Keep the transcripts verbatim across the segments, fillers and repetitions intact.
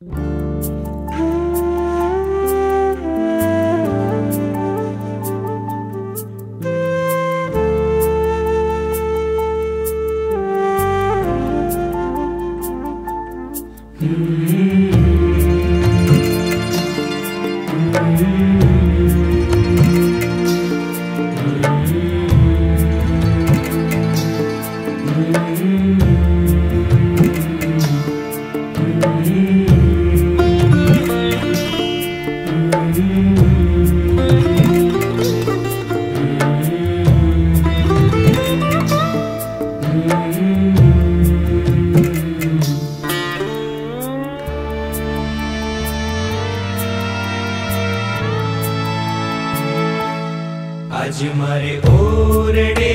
आज मारे ओरडे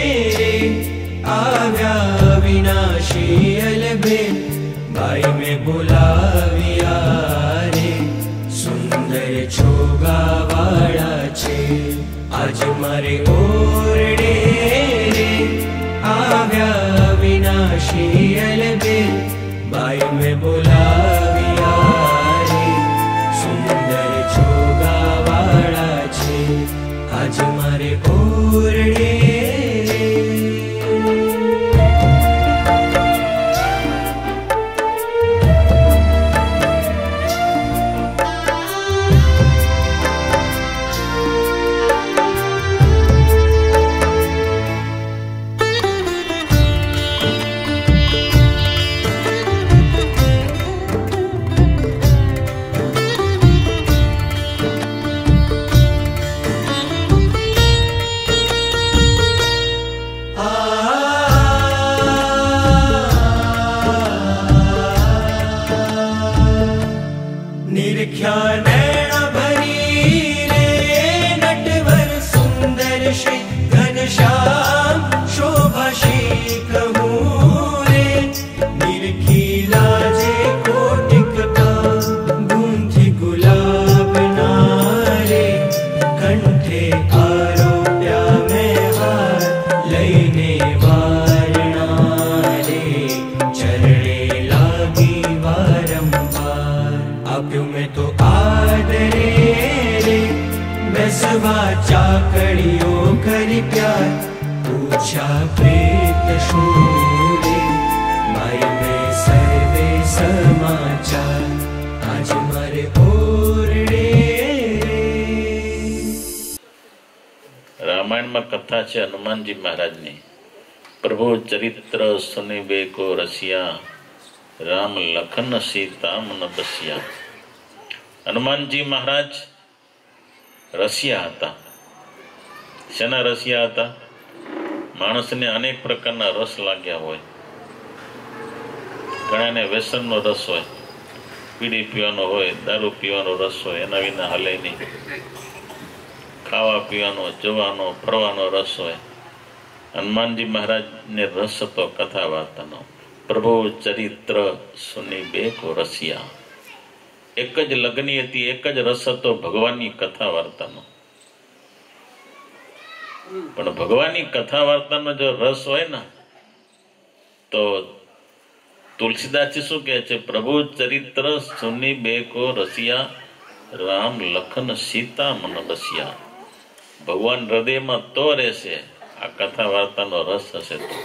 आव्या विनाशी अलबे बाई में बोलाविया रे सुंदर छोगावाड़ा छे। आज मारे ओरडे आव्या विनाशी अलबे बाई में बोलाविया रे सुंदर छोगावाड़ा छे। आज मारे ओरडे निरख्या नैना भरी रे नटवर सुंदर श्री घनश्याम शोभा श्री कहूँ रे निरखी लाजे कोटिक का गूंथी गुलाब नारे कंठे आरोप्या में हार लईने वारणा रे चरणे लागी वारंवार। आप्यो में तो आदरे रे बेसवा चाकड़ियों करी प्यार पूछा प्रेत शूरे माई में सर्वे समाचार। आज मारे ओरडे रामायण में कथा है हनुमान जी महाराज ने प्रभु चरित्र सुनिबे को रसिया राम लखन सीता मन बसिया। हनुमान जी महाराज रसिया था। शना रसिया था? मानस ने अनेक प्रकारना रस लाग्या होय। घणा ने व्यसन नो रस होय, पीड़ी पीवानो होय, दारू पीवानो रस होय, एना विना हले नहीं। खावा पीवानो, जोवानो, फरवानो रस होय। हनुमान जी महाराज ने रस तो कथा वार्तानो। प्रभु चरित्र सुनिबे को रसिया। एक ज लगनी हती, एक ज रस तो भगवाननी कथा वार्तानो। पण भगवाननी कथा वार्तानो जो रस होय ना तो तुलसीदास जी शू कहे छे? प्रभु चरित्र सुनिबे को रसिया राम लखन सीता मन बसिया। भगवान हृदय में तो रहेशे आ कथा वार्तानो रस हशे तो।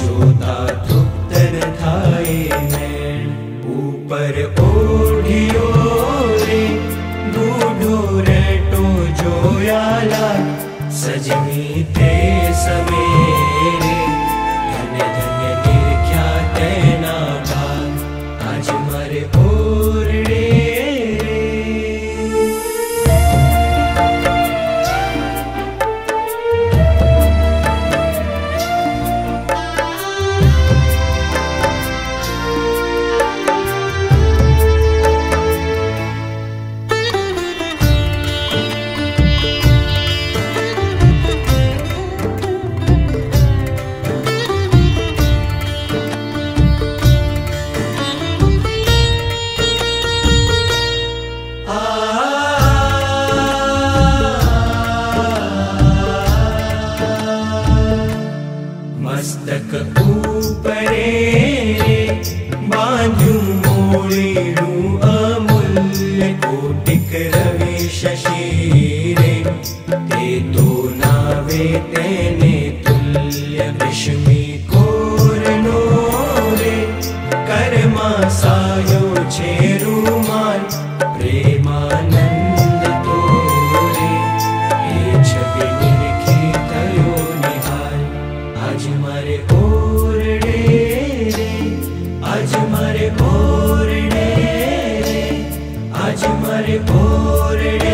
ऊपर ओढ़ियो सजनी ते सवेरे धन्य धन्य निरख्या तेना भाग आज मारे ओरडे मस्तक ऊपरे बांध्यू मोड़ेरू अमूल्य कोटिक रवि शशीरे ते तो नावे तेने तुल्य विष्मी कोरनो रे कर्मा सायो छेरुमाल प्रेमानंद तोरे ए छवि निरखी थयो निहाल आज मारे ओरडे रे आज मारे ओरडे रे आज मारे ओरडे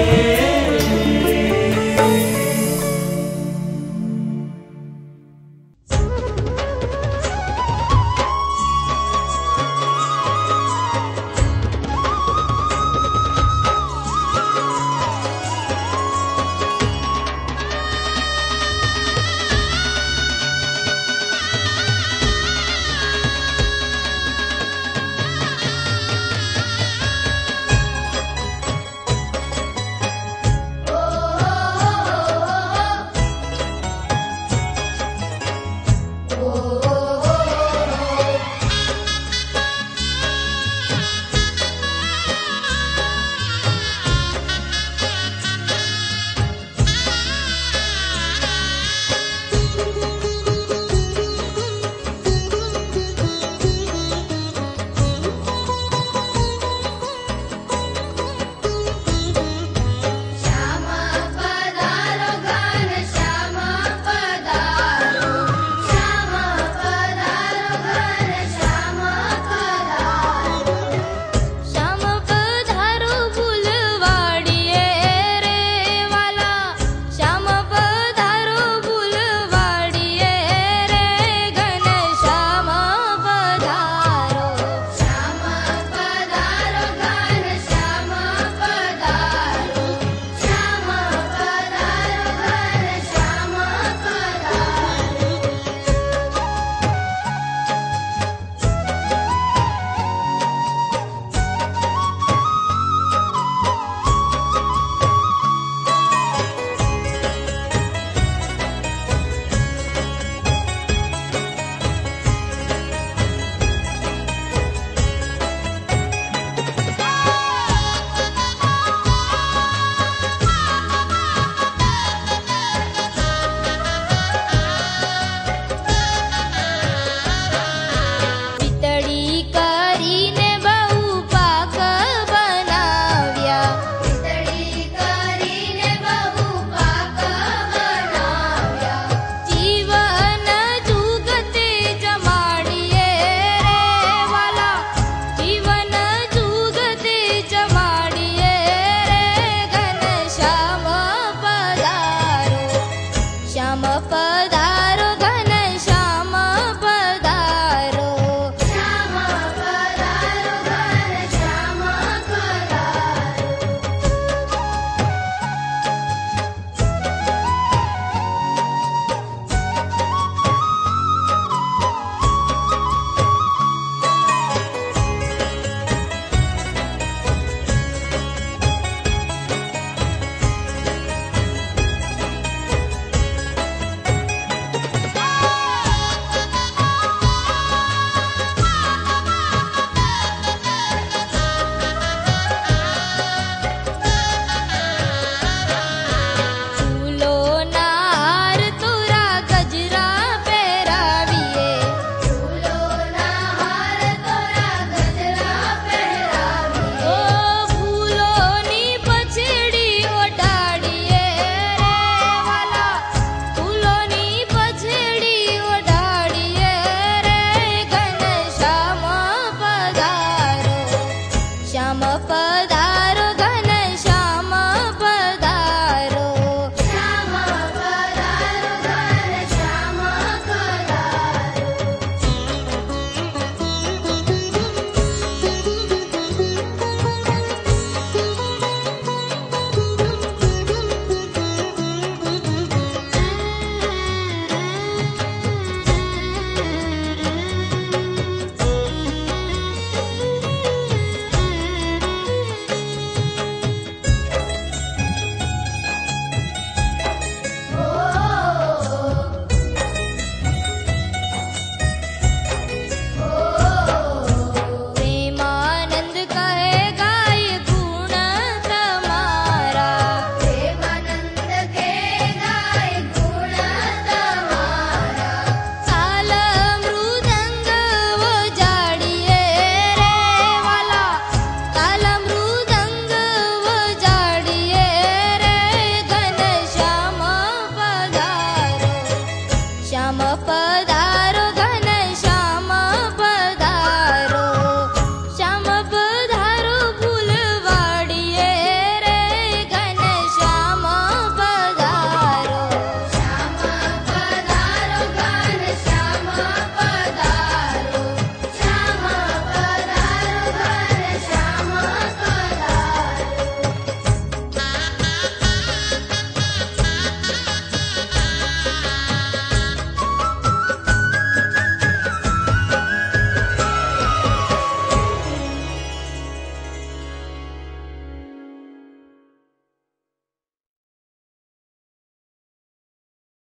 મ પ દા